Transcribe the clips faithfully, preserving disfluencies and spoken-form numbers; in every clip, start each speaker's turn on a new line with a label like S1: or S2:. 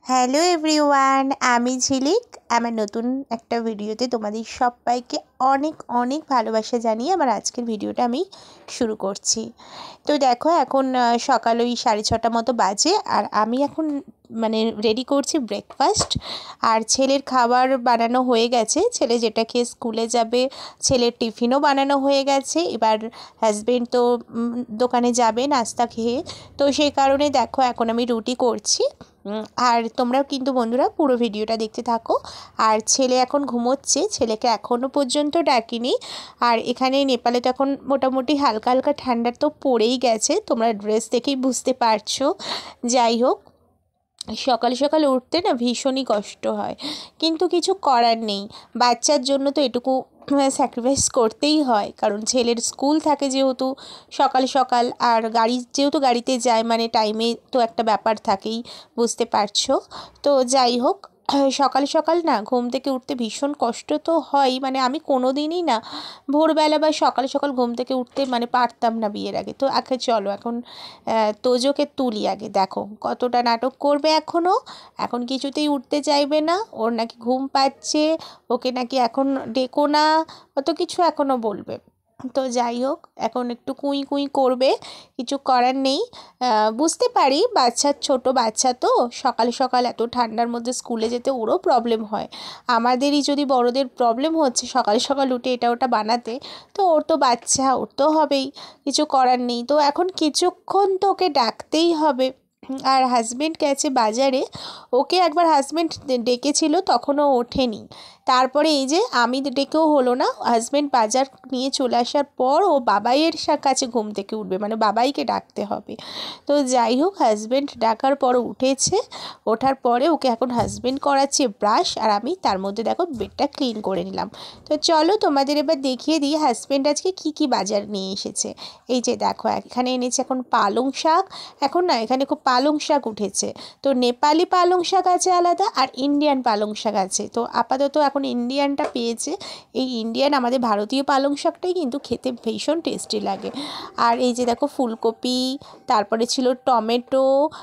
S1: Hello everyone, আমি ঝিলিক। আমার নতুন একটা ভিডিওতে তোমাদের সবাইকে অনেক অনেক ভালোবাসা জানিয়ে আমার আজকের ভিডিওটা আমি শুরু করছি। তো দেখো, এখন সকাল ওই সাড়ে ছটা মতো বাজে, আর আমি এখন মানে রেডি করছি ব্রেকফাস্ট। আর ছেলের খাবার বানানো হয়ে গেছে, ছেলে যেটা খেয়ে স্কুলে যাবে। ছেলের টিফিনও বানানো হয়ে গেছে। এবার হাজবেন্ড তো দোকানে যাবে নাস্তা খেয়ে, তো সেই কারণে দেখো এখন আমি রুটি করছি। আর তোমরাও কিন্তু বন্ধুরা পুরো ভিডিওটা দেখতে থাকো। আর ছেলে এখন ঘুমোচ্ছে, ছেলেকে এখনও পর্যন্ত ডাকিনি। আর এখানে নেপালে তো এখন মোটামুটি হালকা হালকা ঠান্ডা তো পড়েই গেছে, তোমরা ড্রেস দেখেই বুঝতে পারছো। যাই হোক, সকাল সকাল উঠতে না ভীষণই কষ্ট হয়, কিন্তু কিছু করার নেই। বাচ্চার জন্য তো এটুকু স্যাক্রিফাইস করতেই হয়, কারণ ছেলের স্কুল থাকে যেহেতু সকাল সকাল, আর গাড়ি যেহেতু গাড়িতে যায় মানে টাইমে তো একটা ব্যাপার থাকেই, বুঝতে পারছো। তো যাই হোক, সকাল সকাল না ঘুম থেকে উঠতে ভীষণ কষ্ট তো হয়। মানে আমি কোনো দিনই না ভোরবেলা বা সকাল সকাল ঘুম থেকে উঠতে মানে পারতাম না বিয়ের আগে। তো আগে চলো এখন তোজোকে তুলি, আগে দেখো কতটা নাটক করবে এখনও। এখন কিছুতেই উঠতে চাইবে না, ওর নাকি ঘুম পাচ্ছে, ওকে নাকি এখন ডেকো না, অত কিছু এখনও বলবে। তো যাই হোক, এখন একটু কুঁই কুঁই করবে, কিছু করার নেই। বুঝতে পারি, বাচ্চা ছোট বাচ্চা তো সকাল সকাল এত ঠান্ডার মধ্যে স্কুলে যেতে ওরও প্রবলেম হয়। আমাদেরই যদি বড়দের প্রবলেম হচ্ছে সকাল সকাল উঠে এটা ওটা বানাতে, তো ওর তো বাচ্চা, ওর তো হবেই, কিছু করার নেই। তো এখন কিছুক্ষণ তো ওকে ডাকতেই হবে। আর হাজব্যান্ড গেছে বাজারে, ওকে একবার হাজব্যান্ড ডেকেছিল, তখনও ওঠেনি। তারপরে এই যে আমি ডেকেও হলো না, হাজব্যান্ড বাজার নিয়ে চলে আসার পর ও বাবাইয়ের কাছে ঘুম থেকে উঠবে, মানে বাবাইকে ডাকতে হবে। তো যাই হোক, হাজব্যান্ড ডাকার পর উঠেছে, ওঠার পরে ওকে এখন হাজব্যান্ড করাচ্ছে ব্রাশ, আর আমি তার মধ্যে দেখো বেডটা ক্লিন করে নিলাম। তো চলো তোমাদের এবার দেখিয়ে দিই হাজব্যান্ড আজকে কি কি বাজার নিয়ে এসেছে। এই যে দেখো, এখানে এনেছে এখন পালং শাক। এখন না এখানে খুব পালং শাক উঠেছে, তো নেপালি পালং শাক আছে আলাদা, আর ইন্ডিয়ান পালং শাক আছে। তো আপাতত এখন ইন্ডিয়ানটা পেয়েছে। এই ইন্ডিয়ান আমাদের ভারতীয় পালং শাকটাই কিন্তু খেতে ভীষণ টেস্টি লাগে। আর এই যে দেখো ফুলকপি, তারপরে ছিল টমেটো,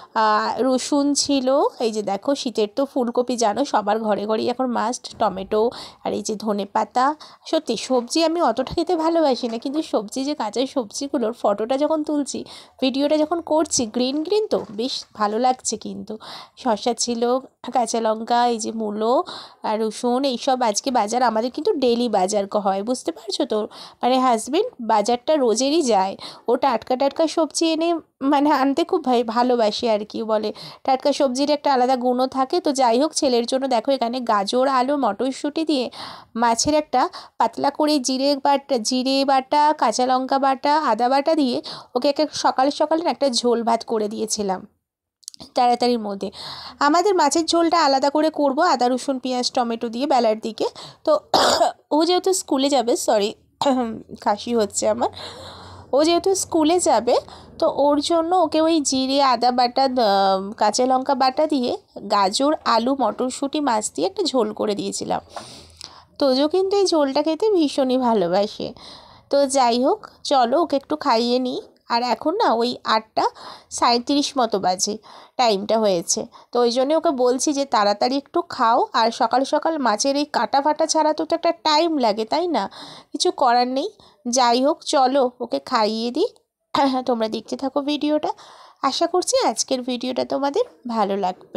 S1: রসুন ছিল। এই যে দেখো, শীতের তো ফুলকপি জানো সবার ঘরে ঘরেই এখন মাস্ট, টমেটো, আর এই যে ধনে পাতা। সত্যি সবজি আমি অতটা খেতে ভালোবাসি না, কিন্তু সবজি যে কাঁচা সবজিগুলোর ফটোটা যখন তুলছি, ভিডিওটা যখন করছি, গ্রিন গ্রিন তো বেশ ভালো লাগছে। কিন্তু শসা ছিল, কাঁচা লঙ্কা, এই যে মূলো আর রসুন, এইসব আজকে বাজার আমাদের কিন্তু ডেলি বাজার হয়, বুঝতে পারছো তো। মানে হাজবেন্ড বাজারটা রোজেরই যায়, ও টাটকা টাটকা সবজি এনে মানে আনতে খুব ভালোবাসে আর কি। বলে টাটকা সবজির একটা আলাদা গুণও থাকে। তো যাই হোক, ছেলের জন্য দেখো এখানে গাজর, আলু, মটরশুঁটি দিয়ে মাছের একটা পাতলা করে জিরে বাটা, জিরে বাটা, কাঁচা লঙ্কা বাটা, আদা বাটা দিয়ে ওকে একটা সকাল সকালে একটা ঝোল ভাত করে দিয়েছিলাম তাড়াতাড়ির মধ্যে। আমাদের মাছের ঝোলটা আলাদা করে করব আদা রসুন পেঁয়াজ টমেটো দিয়ে বেলার দিকে। তো ও যেহেতু স্কুলে যাবে, সরি কাশি হচ্ছে আমার, ও যেহেতু স্কুলে যাবে, তো ওর জন্য ওকে ওই জিরে আদা বাটা কাঁচা লঙ্কা বাটা দিয়ে গাজর আলু মটরশুঁটি মাছ দিয়ে একটা ঝোল করে দিয়েছিলাম। তোজো কিন্তু এই ঝোলটা খেতে ভীষণই ভালোবাসে। তো যাই হোক, চলো ওকে একটু খাইয়ে নিই। আর এখন না ওই আটটা সাঁইত্রিশ মতো বাজে টাইমটা হয়েছে, তো ওই জন্যে ওকে বলছি যে তাড়াতাড়ি একটু খাও। আর সকাল সকাল মাছের এই কাটা ফাটা ছাড়া তো একটা টাইম লাগে, তাই না? কিছু করার নেই। যাই হোক, চলো ওকে খাইয়ে দিই। তোমরা দেখতে থাকো ভিডিওটা, আশা করছি আজকের ভিডিওটা তোমাদের ভালো লাগবে।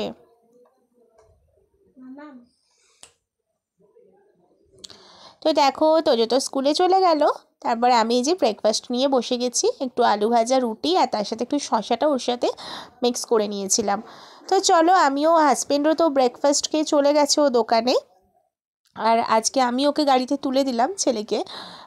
S1: তো দেখো, তোজো তো স্কুলে চলে গেল, তারপরে আমি এই যে ব্রেকফাস্ট নিয়ে বসে গেছি, একটু আলু ভাজা রুটি আর তার সাথে একটু শশাটা ওর সাথে মিক্স করে নিয়েছিলাম। তো চলো, আমিও হাজব্যান্ডও তো ব্রেকফাস্ট খেয়ে চলে গেছে ও দোকানে, আর আজকে আমি ওকে গাড়িতে তুলে দিলাম ছেলেকে।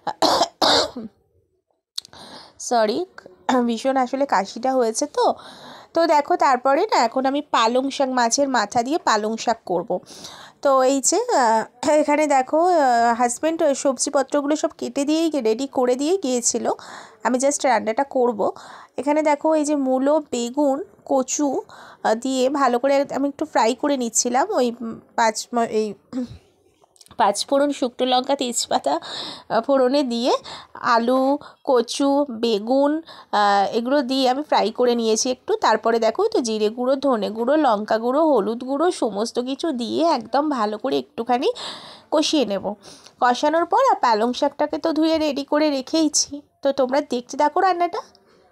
S1: সরি, ভীষণ আসলে কাশিটা হয়েছে তো। তো দেখো, তারপরে না এখন আমি পালং শাক, মাছের মাথা দিয়ে পালং শাক করব। তো এই যে এখানে দেখো, হাজব্যান্ড সবজিপত্রগুলো সব কেটে দিয়েই রেডি করে দিয়ে গিয়েছিল, আমি জাস্ট রান্নাটা করব। এখানে দেখো এই যে মূলো, বেগুন, কচু দিয়ে ভালো করে আমি একটু ফ্রাই করে নিচ্ছিলাম ওই পাঁচ এই পাঁচফোড়ন, শুকনো লঙ্কা, তেজপাতা ফোড়নে দিয়ে আলু, কচু, বেগুন এগুলো দিয়ে আমি ফ্রাই করে নিয়েছি একটু। তারপরে দেখো তো জিরে গুঁড়ো, ধনে গুঁড়ো, লঙ্কা গুঁড়ো, হলুদ গুঁড়ো সমস্ত কিছু দিয়ে একদম ভালো করে একটুখানি কষিয়ে নেব। কষানোর পর আর পালং শাকটাকে তো ধুয়ে রেডি করে রেখেইছি। তো তোমরা দেখতে থাকো রান্নাটা,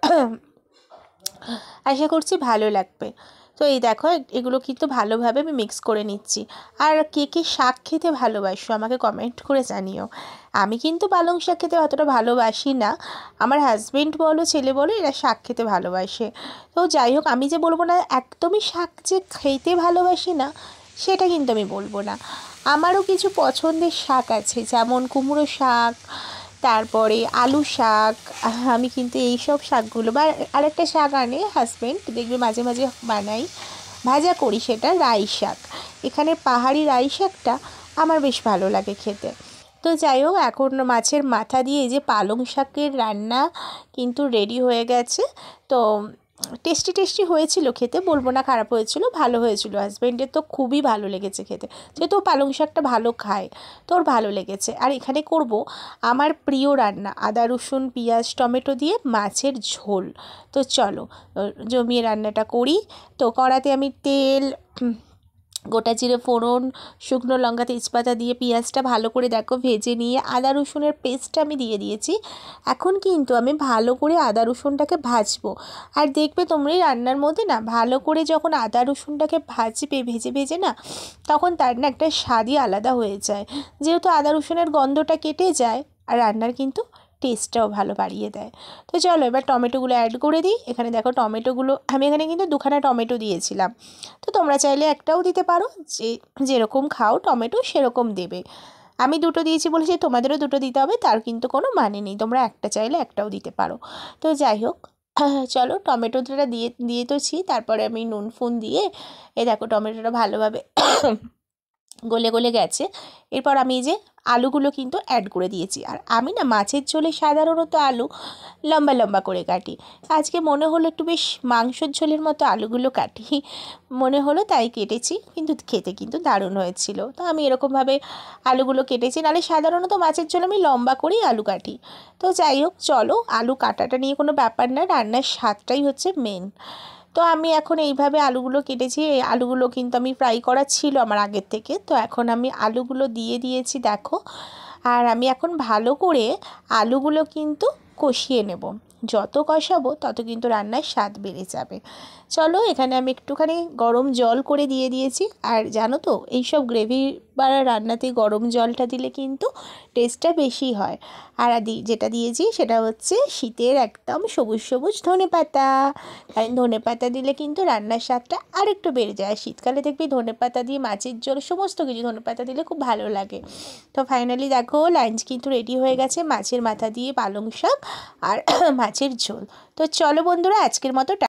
S1: আশা করছি ভালো লাগবে। তো এই দেখো এগুলো কিন্তু ভালোভাবে আমি মিক্স করে নিচ্ছি। আর কে কে শাক খেতে ভালোবাসো আমাকে কমেন্ট করে জানিও। আমি কিন্তু পালং শাক খেতে অতটা ভালোবাসি না, আমার হাজব্যান্ড বলো ছেলে বলো এরা শাক খেতে ভালোবাসে। তো যাই হোক, আমি যে বলবো না একদমই শাক যে খেতে ভালোবাসি না সেটা কিন্তু আমি বলবো না। আমারও কিছু পছন্দের শাক আছে, যেমন কুমড়ো শাক, তারপরে আলু শাক। আমি কিন্তু এই সব শাকগুলো, বা আরেকটা শাক আনে হাজব্যান্ড, দেখবে মাঝে মাঝে বানাই, ভাজা করি, সেটা রাই শাক। এখানে পাহাড়ি রাই শাকটা আমার বেশ ভালো লাগে খেতে। তো যাই হোক, এখন মাছের মাথা দিয়ে এই যে পালং শাকের রান্না কিন্তু রেডি হয়ে গেছে। তো টেস্টি টেস্টি হয়েছিল খেতে, বলবো না খারাপ হয়েছিল, ভালো হয়েছিল। হাজব্যান্ডের তো খুবই ভালো লেগেছে খেতে, যেহেতু পালং শাকটা ভালো খায়, তোর ভালো লেগেছে। আর এখানে করব আমার প্রিয় রান্না, আদা রসুন পেঁয়াজ টমেটো দিয়ে মাছের ঝোল। তো চলো জমিয়ে রান্নাটা করি। তো কড়াতে আমি তেল, গোটা জিরে ফোড়ন, শুকনো লঙ্কা, তেজপাতা দিয়ে পেঁয়াজটা ভালো করে দেখো ভেজে নিয়ে আদা রসুনের পেস্টটা আমি দিয়ে দিয়েছি। এখন কিন্তু আমি ভালো করে আদা রসুনটাকে ভাজবো। আর দেখবে তোমরা এই রান্নার মধ্যে না ভালো করে যখন আদা রসুনটাকে ভাজবে ভেজে ভেজে না, তখন তার না একটা স্বাদই আলাদা হয়ে যায়, যেহেতু আদা রসুনের গন্ধটা কেটে যায় আর রান্নার কিন্তু টেস্টটাও ভালো বাড়িয়ে দেয়। তো চলো এবার টমেটোগুলো অ্যাড করে দিই। এখানে দেখো টমেটোগুলো আমি এখানে কিন্তু দুখানা টমেটো দিয়েছিলাম। তো তোমরা চাইলে একটাও দিতে পারো, যে যেরকম খাও টমেটো সেরকম দেবে। আমি দুটো দিয়েছি বলেছি তোমাদেরও দুটো দিতে হবে তার কিন্তু কোনো মানে নেই, তোমরা একটা চাইলে একটাও দিতে পারো। তো যাই হোক, চলো টমেটোটা দিয়ে দিয়ে তোছি। তারপরে আমি নুন ফুন দিয়ে এ দেখো টমেটোটা ভালোভাবে গলে গলে গেছে। এরপর আমি এই যে আলুগুলো কিন্তু অ্যাড করে দিয়েছি। আর আমি না মাছের ঝোলে সাধারণত আলু লম্বা লম্বা করে কাটি, আজকে মনে হলো একটু বেশ মাংসের ঝোলের মতো আলুগুলো কাটি, মনে হলো তাই কেটেছি, কিন্তু খেতে কিন্তু দারুণ হয়েছিল। তো আমি এরকমভাবে আলুগুলো কেটেছি, নাহলে সাধারণত মাছের ঝোল আমি লম্বা করেই আলু কাটি। তো যাই হোক চলো, আলু কাটাটা নিয়ে কোনো ব্যাপার না, রান্নার স্বাদটাই হচ্ছে মেন। তো আমি এখন এইভাবে আলুগুলো কেটেছি। এই আলুগুলো কিন্তু আমি ফ্রাই করা ছিল আমার আগের থেকে। তো এখন আমি আলুগুলো দিয়ে দিয়েছি দেখো। আর আমি এখন ভালো করে আলুগুলো কিন্তু কষিয়ে নেব, যত কষাবো তত কিন্তু রান্নার স্বাদ বেড়ে যাবে। চলো এখানে আমি একটুখানি গরম জল করে দিয়ে দিয়েছি। আর জানো তো এইসব গ্রেভি বাড়া রান্নাতে গরম জলটা দিলে কিন্তু টেস্টটা বেশি হয়। আর দি যেটা দিয়েছি সেটা হচ্ছে শীতের একদম সবুজ সবুজ ধনেপাতা, কারণ ধনেপাতা দিলে কিন্তু রান্নার স্বাদটা আরেকটু বেড়ে যায়। শীতকালে দেখবি ধনেপাতা দিয়ে মাছের ঝোল সমস্ত কিছু ধনেপাতা দিলে খুব ভালো লাগে। তো ফাইনালি দেখো লাঞ্চ কিন্তু রেডি হয়ে গেছে, মাছের মাথা দিয়ে পালং শাক আর মাছের ঝোল। তো চলো বন্ধুরা আজকের মতো